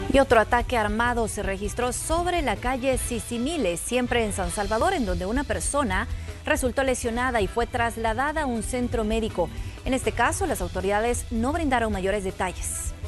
Y otro ataque armado se registró sobre la calle Sisimiles, siempre en San Salvador, en donde una persona resultó lesionada y fue trasladada a un centro médico. En este caso, las autoridades no brindaron mayores detalles.